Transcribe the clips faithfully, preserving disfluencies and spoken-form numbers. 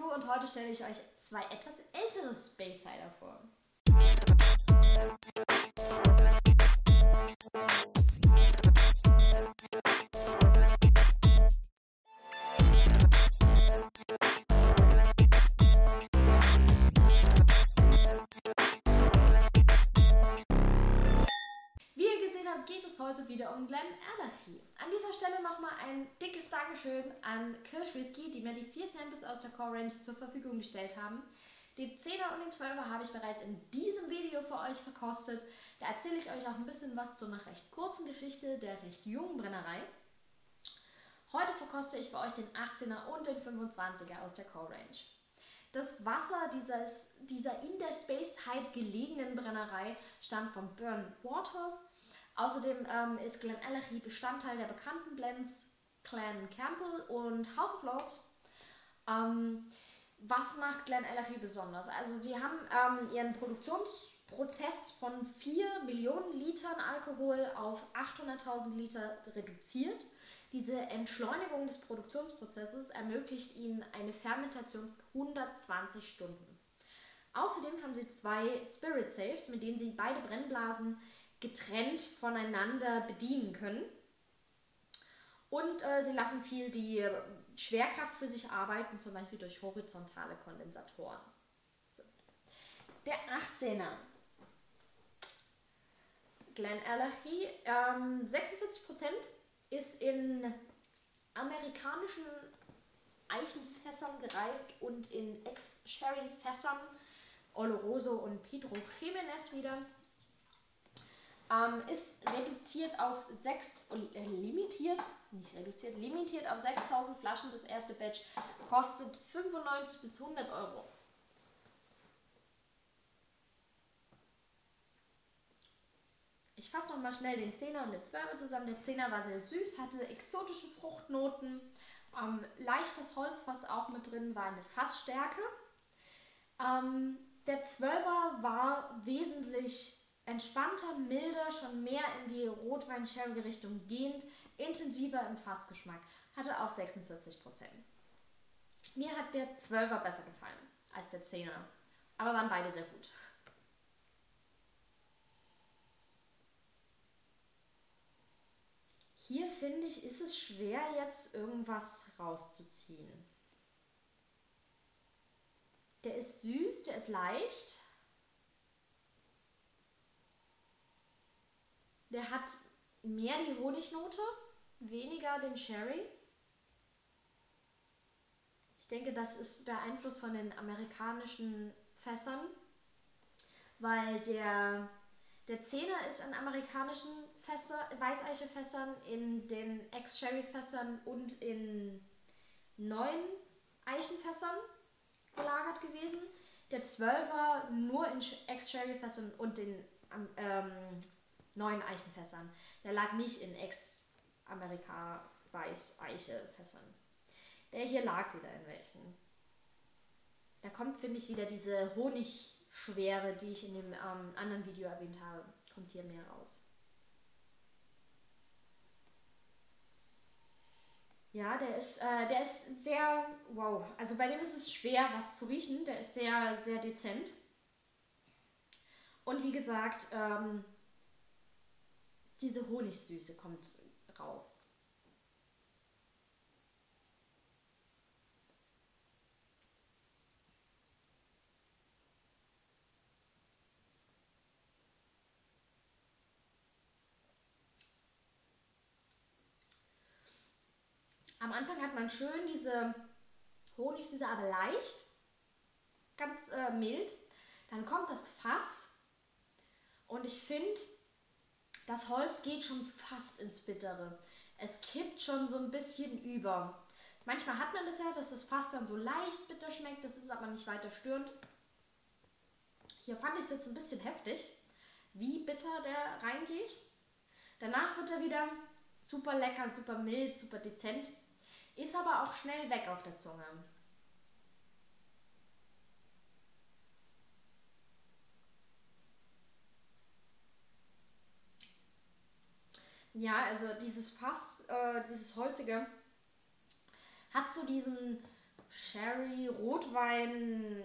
Lu und heute stelle ich euch zwei etwas ältere Space Hider vor. Wie ihr gesehen habt, geht es heute wieder um Glenallachie. An dieser Stelle nochmal ein dickes Dankeschön an Kirsch Whisky, die mir die vier Samples aus der Core Range zur Verfügung gestellt haben. Den zehner und den zwölfer habe ich bereits in diesem Video für euch verkostet. Da erzähle ich euch auch ein bisschen was zu einer recht kurzen Geschichte der recht jungen Brennerei. Heute verkoste ich für euch den achtzehner und den fünfundzwanziger aus der Core Range. Das Wasser dieses, dieser in der Space Hide gelegenen Brennerei stammt von Burn Waters. Außerdem ähm, ist Glenallachie Bestandteil der bekannten Blends Clan Campbell und House of Lords. Ähm, was macht Glenallachie besonders? Also sie haben ähm, ihren Produktionsprozess von vier Millionen Litern Alkohol auf achthunderttausend Liter reduziert. Diese Entschleunigung des Produktionsprozesses ermöglicht ihnen eine Fermentation hundertzwanzig Stunden. Außerdem haben sie zwei Spirit Safes, mit denen sie beide Brennblasen getrennt voneinander bedienen können. Und äh, sie lassen viel die Schwerkraft für sich arbeiten, zum Beispiel durch horizontale Kondensatoren. So. Der achtzehner. Glenallachie, ähm, sechsundvierzig Prozent ist in amerikanischen Eichenfässern gereift und in Ex-Sherry-Fässern, Oloroso und Pedro Jimenez wieder. Ähm, ist reduziert auf sechs, äh, limitiert, nicht reduziert, limitiert auf sechstausend Flaschen. Das erste Batch kostet fünfundneunzig bis hundert Euro. Ich fasse nochmal schnell den zehner und den zwölfer zusammen. Der zehner war sehr süß, hatte exotische Fruchtnoten, ähm, leichtes Holzfass auch mit drin, war eine Fassstärke. Ähm, der zwölfer war wesentlich entspannter, milder, schon mehr in die Rotwein-Sherry-Richtung gehend, intensiver im Fassgeschmack, hatte auch sechsundvierzig Prozent. Mir hat der zwölfer besser gefallen als der zehner, aber waren beide sehr gut. Hier finde ich, ist es schwer, jetzt irgendwas rauszuziehen. Der ist süß, der ist leicht. Der hat mehr die Honignote, weniger den Sherry. Ich denke, das ist der Einfluss von den amerikanischen Fässern, weil der, der zehner ist in amerikanischen Fässer, Weißeichefässern, in den Ex-Sherry-Fässern und in neuen Eichenfässern gelagert gewesen. Der zwölfer nur in Ex-Sherry-Fässern und in ähm, neuen Eichenfässern. Der lag nicht in Ex-Amerika-Weißeiche-Fässern. Der hier lag wieder in welchen. Da kommt, finde ich, wieder diese Honigschwere, die ich in dem ähm, anderen Video erwähnt habe, kommt hier mehr raus. Ja, der ist, äh, der ist sehr, wow, also bei dem ist es schwer, was zu riechen. Der ist sehr, sehr dezent. Und wie gesagt, ähm, diese Honigsüße kommt raus. Am Anfang hat man schön diese Honigsüße, aber leicht, ganz äh, mild. Dann kommt das Fass und ich finde, das Holz geht schon fast ins Bittere. Es kippt schon so ein bisschen über. Manchmal hat man das ja, dass das Fass dann so leicht bitter schmeckt, das ist aber nicht weiter störend. Hier fand ich es jetzt ein bisschen heftig, wie bitter der reingeht. Danach wird er wieder super lecker, super mild, super dezent. Ist aber auch schnell weg auf der Zunge. Ja, also dieses Fass, äh, dieses holzige, hat so diesen Sherry, Rotwein.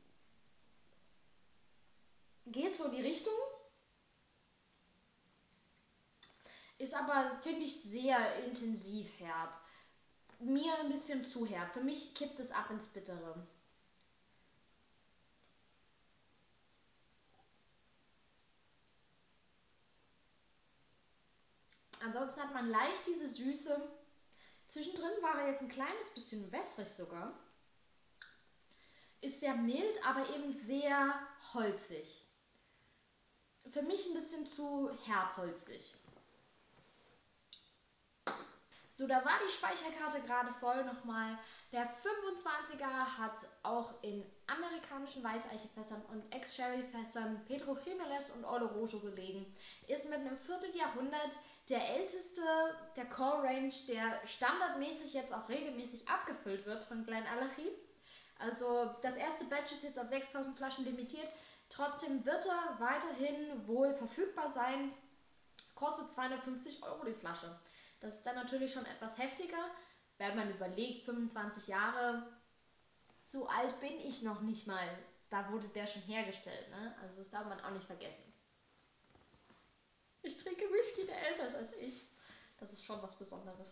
Geht so in die Richtung. Ist aber, finde ich, sehr intensiv herb. Mir ein bisschen zu herb. Für mich kippt es ab ins Bittere. Ansonsten hat man leicht diese Süße. Zwischendrin war er jetzt ein kleines bisschen wässrig sogar. Ist sehr mild, aber eben sehr holzig. Für mich ein bisschen zu herbholzig. So, da war die Speicherkarte gerade voll nochmal. Der fünfundzwanziger hat auch in amerikanischen Weißeichefässern und Ex-Sherry-Fässern Pedro Jiménez und Oloroso gelegen. Ist mit einem Vierteljahrhundert der älteste der Core Range, der standardmäßig jetzt auch regelmäßig abgefüllt wird von Glenallachie. Also das erste Batch ist jetzt auf sechstausend Flaschen limitiert. Trotzdem wird er weiterhin wohl verfügbar sein. Kostet zweihundertfünfzig Euro die Flasche. Das ist dann natürlich schon etwas heftiger, wenn man überlegt, fünfundzwanzig Jahre, so alt bin ich noch nicht mal. Da wurde der schon hergestellt, ne? Also das darf man auch nicht vergessen. Ich trinke Whisky, der älter ist als ich. Das ist schon was Besonderes.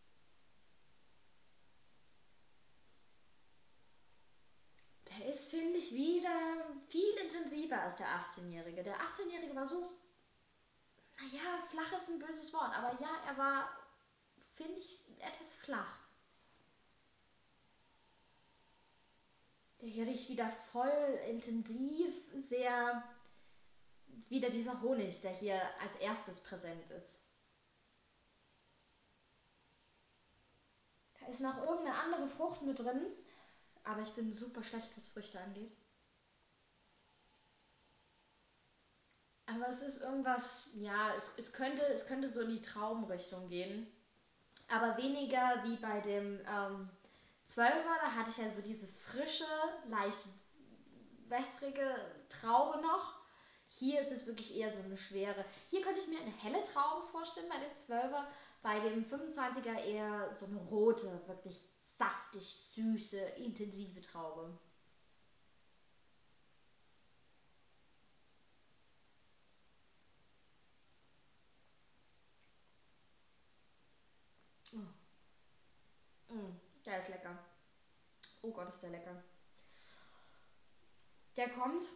Der ist, finde ich, wieder viel intensiver als der achtzehnjährige. Der achtzehnjährige war so, naja, flach ist ein böses Wort, aber ja, er war, finde ich, etwas flach. Der hier riecht wieder voll intensiv, sehr, wieder dieser Honig, der hier als erstes präsent ist. Da ist noch irgendeine andere Frucht mit drin, aber ich bin super schlecht, was Früchte angeht. Aber es ist irgendwas, ja, es, es, könnte, es könnte so in die Traubenrichtung gehen. Aber weniger wie bei dem ähm, zwölfer, da hatte ich ja so diese frische, leicht wässrige Traube noch. Hier ist es wirklich eher so eine schwere. Hier könnte ich mir eine helle Traube vorstellen bei dem zwölfer, bei dem fünfundzwanziger eher so eine rote, wirklich saftig, süße, intensive Traube. Mm, der ist lecker. Oh Gott, ist der lecker. Der kommt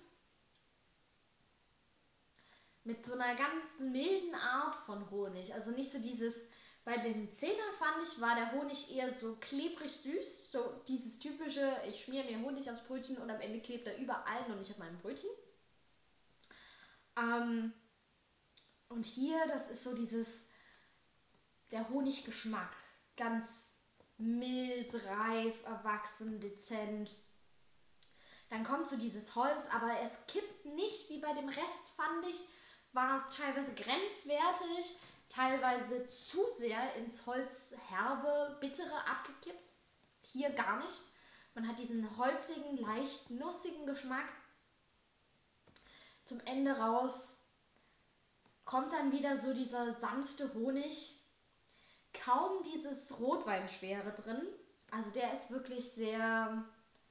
mit so einer ganz milden Art von Honig. Also nicht so dieses, bei dem Zehner fand ich, war der Honig eher so klebrig süß. So dieses typische, ich schmier mir Honig aufs Brötchen und am Ende klebt er überall und nicht auf meinem Brötchen. Ähm, und hier, das ist so dieses, der Honiggeschmack. Ganz mild, reif, erwachsen, dezent. Dann kommt so dieses Holz, aber es kippt nicht wie bei dem Rest, fand ich. War es teilweise grenzwertig, teilweise zu sehr ins Holzherbe, bittere abgekippt. Hier gar nicht. Man hat diesen holzigen, leicht nussigen Geschmack. Zum Ende raus kommt dann wieder so dieser sanfte Honig. Kaum dieses Rotweinschwere drin. Also der ist wirklich sehr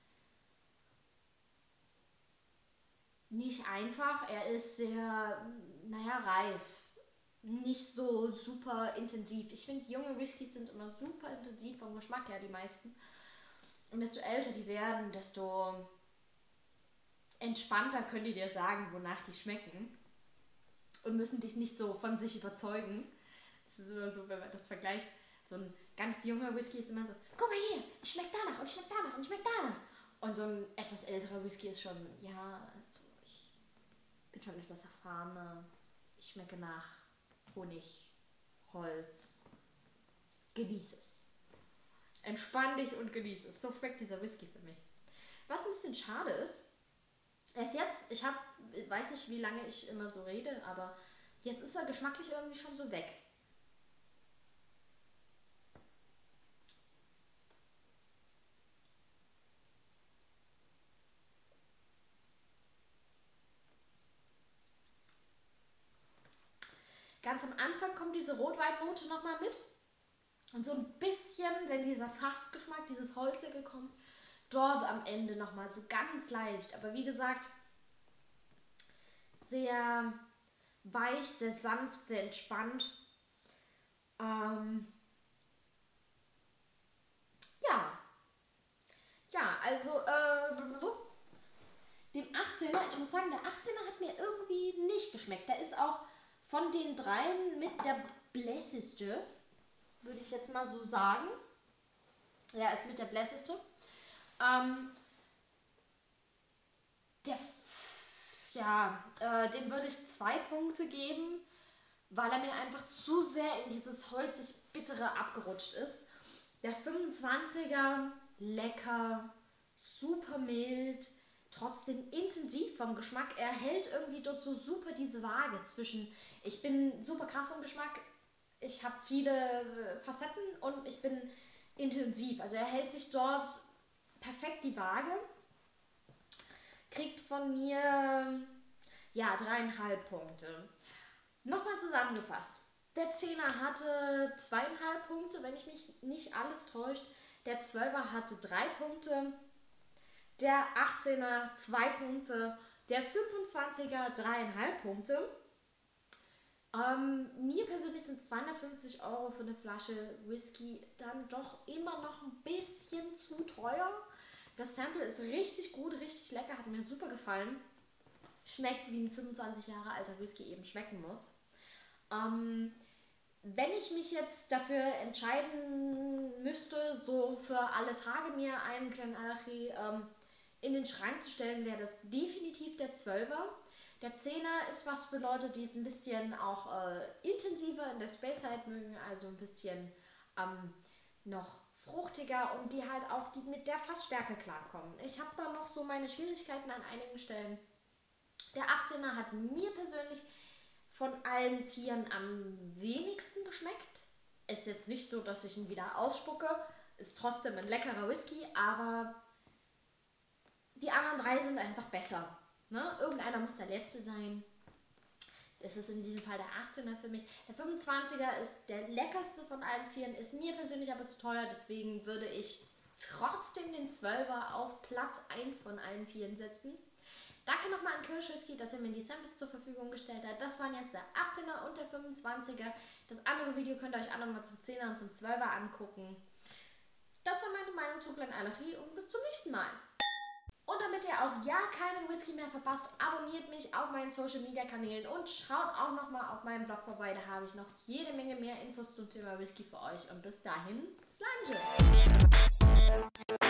nicht einfach. Er ist sehr, naja, reif. Nicht so super intensiv. Ich finde, junge Whiskys sind immer super intensiv vom Geschmack her, die meisten. Und desto älter die werden, desto entspannter können die dir sagen, wonach die schmecken. Und müssen dich nicht so von sich überzeugen. Es ist immer so, wenn man das vergleicht. So ein ganz junger Whisky ist immer so, guck mal hier, ich schmecke danach und ich schmecke danach und ich schmecke danach. Und so ein etwas älterer Whisky ist schon, ja, also ich bin schon etwas erfahrener. Ich schmecke nach Honig, Holz. Genieß es. Entspann dich und genieß es. So schmeckt dieser Whisky für mich. Was ein bisschen schade ist, er ist jetzt, ich hab, ich weiß nicht, wie lange ich immer so rede, aber jetzt ist er geschmacklich irgendwie schon so weg. Ganz am Anfang kommt diese Rotweinnote nochmal mit. Und so ein bisschen, wenn dieser Fassgeschmack, dieses Holzige kommt, dort am Ende nochmal so ganz leicht. Aber wie gesagt, sehr weich, sehr sanft, sehr entspannt. Ähm, ja. Ja, also äh, dem achtzehner, ich muss sagen, der achtzehner hat mir irgendwie nicht geschmeckt. Der ist auch von den dreien mit der blässigste, würde ich jetzt mal so sagen. Ja, ist mit der blässigste. Ähm, der, ja, äh, dem würde ich zwei Punkte geben, weil er mir einfach zu sehr in dieses holzig-bittere abgerutscht ist. Der fünfundzwanziger, lecker, super mild, trotzdem intensiv vom Geschmack. Er hält irgendwie dort so super diese Waage zwischen, ich bin super krass im Geschmack, ich habe viele Facetten und ich bin intensiv. Also er hält sich dort perfekt die Waage. Kriegt von mir, ja, dreieinhalb Punkte. Nochmal zusammengefasst. Der Zehner hatte zweieinhalb Punkte, wenn ich mich nicht alles täuscht. Der Zwölfer hatte drei Punkte. Der achtzehner zwei Punkte. Der fünfundzwanziger dreieinhalb Punkte. Ähm, mir persönlich sind zweihundertfünfzig Euro für eine Flasche Whisky dann doch immer noch ein bisschen zu teuer. Das Sample ist richtig gut, richtig lecker, hat mir super gefallen. Schmeckt wie ein fünfundzwanzig Jahre alter Whisky eben schmecken muss. Ähm, wenn ich mich jetzt dafür entscheiden müsste, so für alle Tage mir einen kleinen Alachi ähm, in den Schrank zu stellen, wäre das definitiv der Zwölfer. Der Zehner ist was für Leute, die es ein bisschen auch äh, intensiver in der Space-Zeit mögen, also ein bisschen ähm, noch fruchtiger und die halt auch die mit der Fassstärke klarkommen. Ich habe da noch so meine Schwierigkeiten an einigen Stellen. Der achtzehner hat mir persönlich von allen Vieren am wenigsten geschmeckt. Ist jetzt nicht so, dass ich ihn wieder ausspucke. Ist trotzdem ein leckerer Whisky, aber die anderen drei sind einfach besser. Ne? Irgendeiner muss der letzte sein. Das ist in diesem Fall der achtzehner für mich. Der fünfundzwanziger ist der leckerste von allen Vieren, ist mir persönlich aber zu teuer. Deswegen würde ich trotzdem den zwölfer auf Platz eins von allen Vieren setzen. Danke nochmal an Kirschwhisky, dass er mir die Samples zur Verfügung gestellt hat. Das waren jetzt der achtzehner und der fünfundzwanziger. Das andere Video könnt ihr euch auch nochmal zum zehner und zum zwölfer angucken. Das war meine Meinung zu Glen Alachi und bis zum nächsten Mal. Und damit ihr auch ja keinen Whisky mehr verpasst, abonniert mich auf meinen Social Media Kanälen und schaut auch nochmal auf meinem Blog vorbei. Da habe ich noch jede Menge mehr Infos zum Thema Whisky für euch. Und bis dahin, Slange!